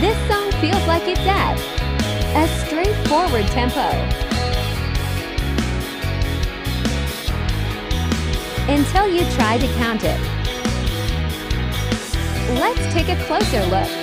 This song feels like it's at a straightforward tempo until you try to count it. Let's take a closer look.